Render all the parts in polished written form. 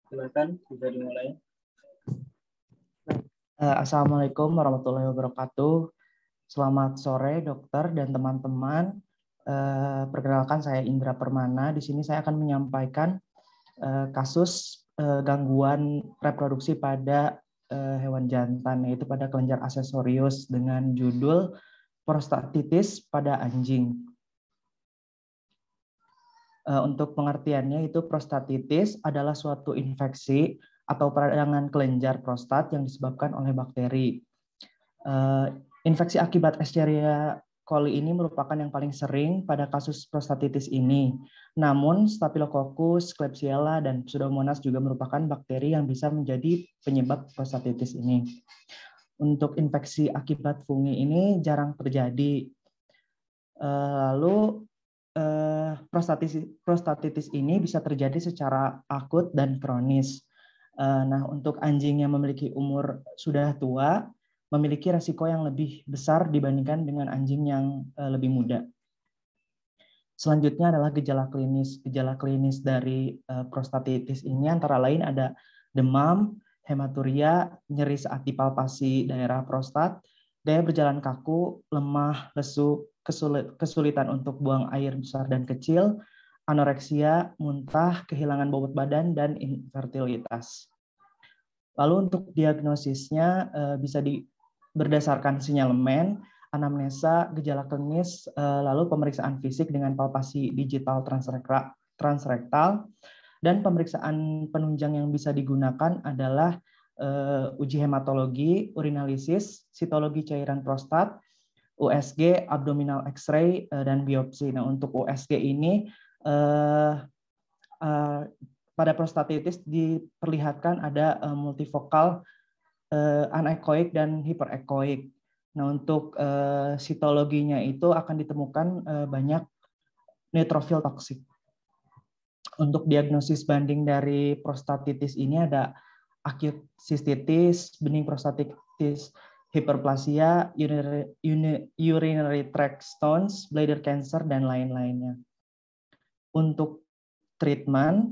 Silakan, bisa dimulai. Assalamualaikum warahmatullahi wabarakatuh. Selamat sore dokter dan teman-teman. Perkenalkan saya Indra Permana. Di sini saya akan menyampaikan kasus gangguan reproduksi pada hewan jantan, yaitu pada kelenjar aksesorius dengan judul prostatitis pada anjing. Untuk pengertiannya itu prostatitis adalah suatu infeksi atau peradangan kelenjar prostat yang disebabkan oleh bakteri. Infeksi akibat Escherichia coli ini merupakan yang paling sering pada kasus prostatitis ini. Namun Staphylococcus, Klebsiella, dan Pseudomonas juga merupakan bakteri yang bisa menjadi penyebab prostatitis ini. Untuk infeksi akibat fungi ini jarang terjadi. Lalu prostatitis ini bisa terjadi secara akut dan kronis. Nah, untuk anjing yang memiliki umur sudah tua, memiliki resiko yang lebih besar dibandingkan dengan anjing yang lebih muda. Selanjutnya adalah gejala klinis. Gejala klinis dari prostatitis ini antara lain ada demam, hematuria, nyeri saat dipalpasi daerah prostat, gaya berjalan kaku, lemah, lesu, kesulitan untuk buang air besar dan kecil, anoreksia, muntah, kehilangan bobot badan, dan infertilitas. Lalu untuk diagnosisnya bisa berdasarkan sinyalemen, anamnesa, gejala klinis, lalu pemeriksaan fisik dengan palpasi digital transrektal, dan pemeriksaan penunjang yang bisa digunakan adalah uji hematologi, urinalisis, sitologi cairan prostat, USG, abdominal X-ray, dan biopsi. Nah, untuk USG ini pada prostatitis diperlihatkan ada multifokal anekoik dan hiperekoik. Nah, untuk sitologinya itu akan ditemukan banyak neutrofil toksik. Untuk diagnosis banding dari prostatitis ini ada acute cystitis, bening prostatitis, hiperplasia, urinary tract stones, bladder cancer, dan lain-lainnya. Untuk treatment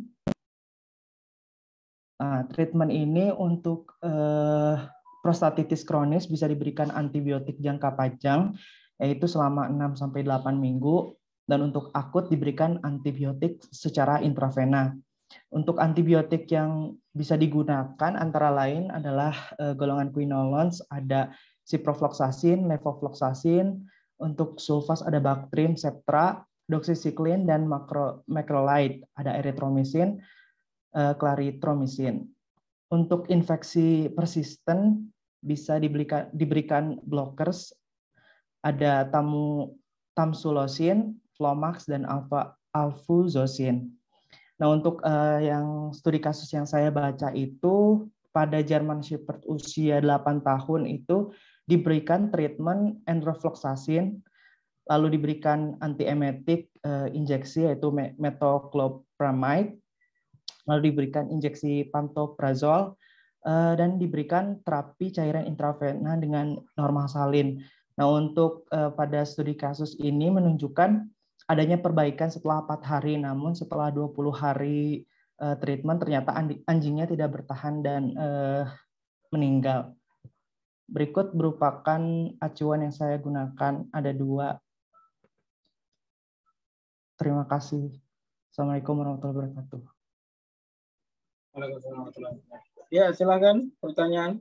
ini untuk prostatitis kronis bisa diberikan antibiotik jangka panjang, yaitu selama 6-8 minggu, dan untuk akut diberikan antibiotik secara intravena. Untuk antibiotik yang bisa digunakan antara lain adalah golongan quinolones, ada ciprofloxacin, levofloxacin, untuk sulfas ada Bactrim, Septra, doxycycline, dan macrolide, ada erythromycin, clarithromycin. Untuk infeksi persisten bisa diberikan blockers, ada tamsulosin, Flomax, dan alfuzosin. Nah, untuk yang studi kasus yang saya baca itu pada German Shepherd usia 8 tahun itu diberikan treatment enrofloxacin, lalu diberikan antiemetik injeksi yaitu metoclopramide, lalu diberikan injeksi pantoprazol, dan diberikan terapi cairan intravena dengan normalsalin. Nah, untuk pada studi kasus ini menunjukkan adanya perbaikan setelah 4 hari, namun setelah 20 hari treatment ternyata anjingnya tidak bertahan dan meninggal. Berikut merupakan acuan yang saya gunakan, ada 2. Terima kasih. Assalamualaikum warahmatullahi wabarakatuh. Waalaikumsalam warahmatullahi wabarakatuh. Ya, silakan pertanyaan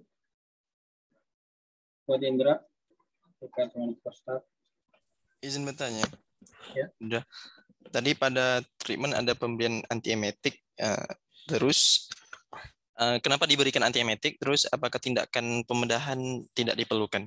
buat Indra terkait dengan prostat. Izin bertanya. Ya. Udah. Tadi pada treatment ada pemberian antiemetik, terus kenapa diberikan antiemetik? Terus apakah tindakan pembedahan tidak diperlukan?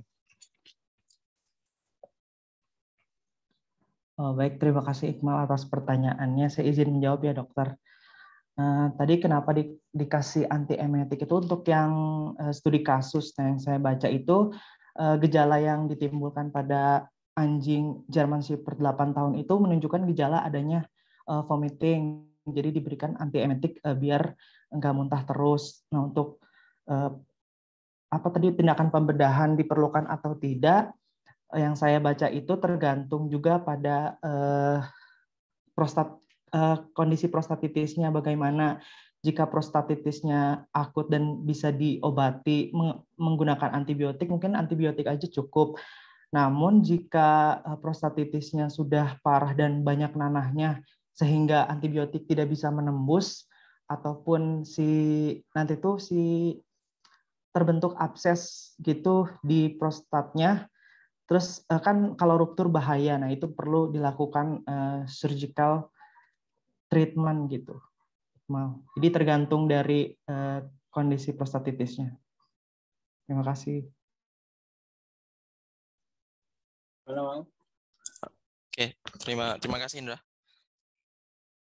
Oh, baik, terima kasih Iqmal atas pertanyaannya. Saya izin menjawab ya dokter. Tadi kenapa dikasih antiemetik itu untuk yang studi kasus yang saya baca itu gejala yang ditimbulkan pada anjing German Shepherd 8 tahun itu menunjukkan gejala adanya vomiting. Jadi diberikan antiemetik biar enggak muntah terus. Nah, untuk apa tadi tindakan pembedahan diperlukan atau tidak, yang saya baca itu tergantung juga pada kondisi prostatitisnya bagaimana. jika prostatitisnya akut dan bisa diobati menggunakan antibiotik, mungkin antibiotik aja cukup. Namun jika prostatitisnya sudah parah dan banyak nanahnya sehingga antibiotik tidak bisa menembus, ataupun nanti tuh terbentuk abses gitu di prostatnya, terus kan kalau ruptur bahaya, nah itu perlu dilakukan surgical treatment gitu. Jadi tergantung dari kondisi prostatitisnya. Terima kasih. Halo, Bang. Oke, terima kasih Indra.